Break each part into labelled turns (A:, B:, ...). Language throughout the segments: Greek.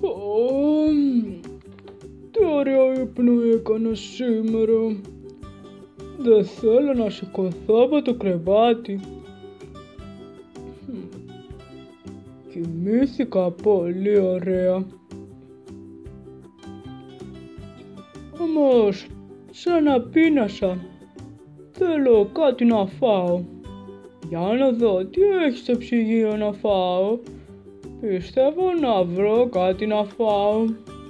A: Τι ωραίο ύπνο έκανα σήμερα. Δεν θέλω να σηκωθώ από το κρεβάτι. Κοιμήθηκα πολύ ωραία. Όμως, σαν να πείνασα. Θέλω κάτι να φάω. Για να δω τι έχει στο ψυγείο να φάω. Πιστεύω να βρω κάτι να φάω.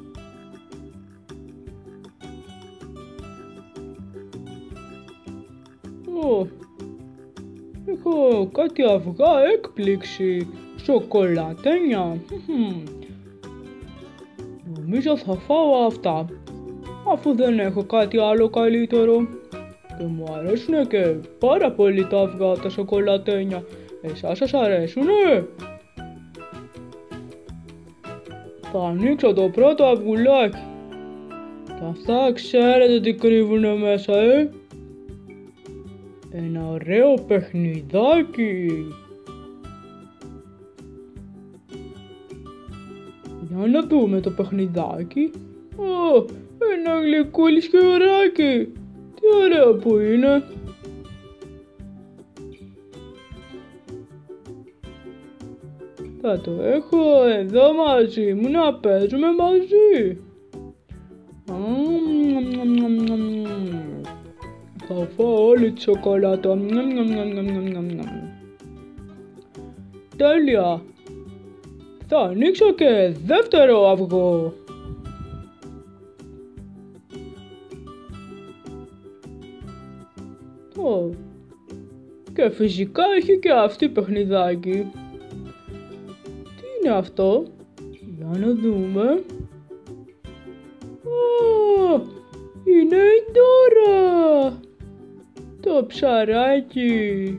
A: Έχω κάτι αυγά έκπληξη. Σοκολατένια. Νομίζω θα φάω αυτά. Αφού δεν έχω κάτι άλλο καλύτερο. Και μου αρέσουνε και πάρα πολύ τα αυγά, τα σοκολατένια. Εσάς σας αρέσουνε? Θα ανοίξω το πρώτο αυγουλάκι. Και αυτά ξέρετε τι κρύβουνε μέσα, Ένα ωραίο παιχνιδάκι. Για να δούμε το παιχνιδάκι. Ένα γλυκούλι σκιωράκι. Τι ωραίο που είναι. Θα το έχω εδώ μαζί μου να παίζουμε μαζί. Θα φάω όλη τη σοκολάτα. Τέλεια. Θα ανοίξω και δεύτερο αυγό. Και φυσικά έχει και αυτή παιχνιδάκι. Τι είναι αυτό? Για να δούμε. Είναι η Ντόρα! Το ψαράκι.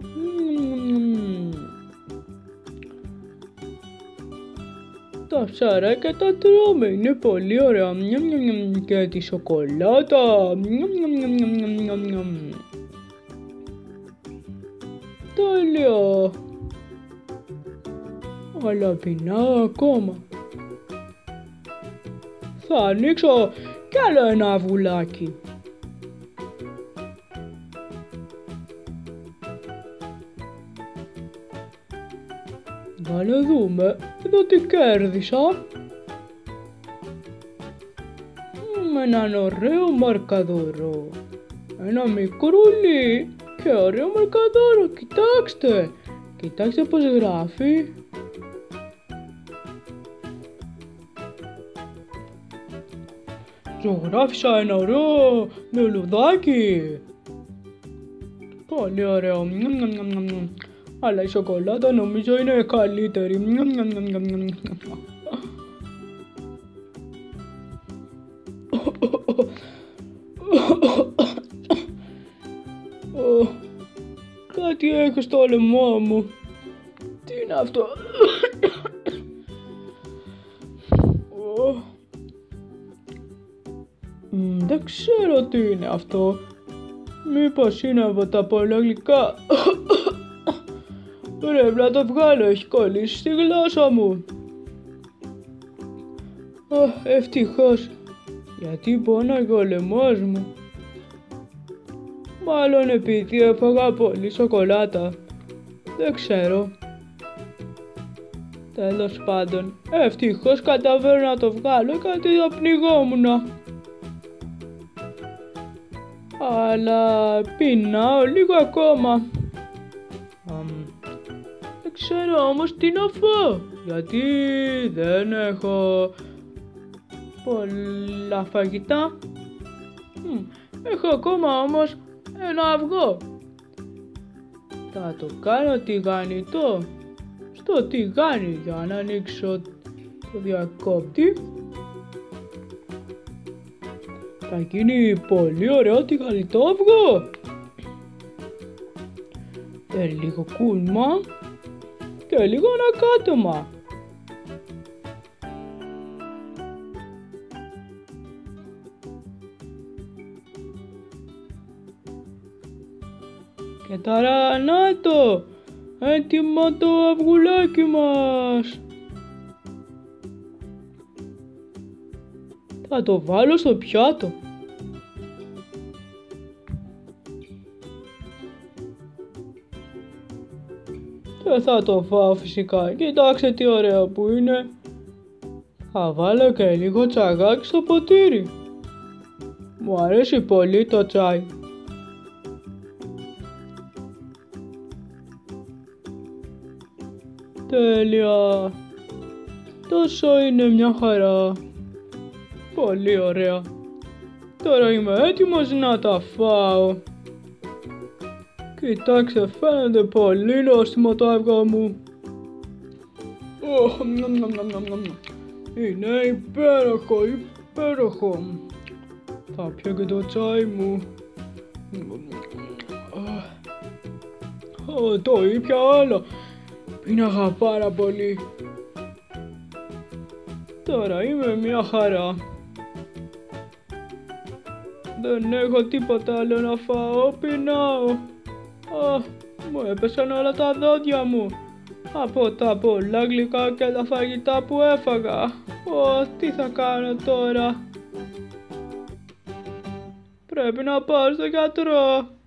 A: Τα ψαράκια τα τρώμε, είναι πολύ ωραία. Και τη σοκολάτα. Τέλεια. Αλλά πεινάω ακόμα. Θα ανοίξω κι άλλο ένα αυγουλάκι. Για να δούμε εδώ τι κέρδισα. Έναν ωραίο μαρκαδόρο. Ένα μικρούλι και ωραίο μαρκαδόρο. Κοιτάξτε. Κοιτάξτε πως γράφει. Ζωγράφισα ένα ωραίο λουλουδάκι. Πολύ ωραίο. Αλλά η σοκολάτα νομίζω είναι καλύτερη. Κάτι έχω στο λαιμό μου. Τι είναι αυτό? Δεν ξέρω τι είναι αυτό. Μήπως είναι από τα πολλά γλυκά? Πρέπει να το βγάλω, έχει κολλήσει στη γλώσσα μου. Ευτυχώς, γιατί πόναγε ο λαιμός μου. Μάλλον επειδή έφαγα πολύ σοκολάτα. Δεν ξέρω. Τέλος πάντων, ευτυχώς καταφέρω να το βγάλω γιατί θα πνιγόμουνα. Αλλά πεινάω λίγο ακόμα. Δεν ξέρω όμως τι να φάω, γιατί δεν έχω πολλά φαγητά. Έχω ακόμα όμως ένα αυγό. Θα το κάνω τηγανιτό στο τηγάνι για να ανοίξω το διακόπτη. Θα γίνει πολύ ωραίο τηγανιτό αυγό. Λίγο κούλμα και λίγο ανακάτωμα. Και τώρα να το, έτοιμο το αυγουλάκι μας. Θα το βάλω στο πιάτο. Και θα το φάω φυσικά. Κοιτάξτε τι ωραίο που είναι. Θα βάλω και λίγο τσαγάκι στο ποτήρι. Μου αρέσει πολύ το τσάι. Τέλεια. Τόσο είναι μια χαρά. Πολύ ωραία. Τώρα είμαι έτοιμος να τα φάω. Κοιτάξτε, φαίνεται πολύ νόστιμο το αυγό μου. Είναι υπέροχο, υπέροχο. Θα πιω και το τσάι μου. Το ήπια άλλο. Πίναγα πάρα πολύ. Τώρα είμαι μια χαρά. Δεν έχω τίποτα άλλο να φάω, πεινάω. Μου έπεσαν όλα τα δόντια μου από τα πολλά γλυκά και τα φαγητά που έφαγα. Τι θα κάνω τώρα? Πρέπει να πάω στο γιατρό.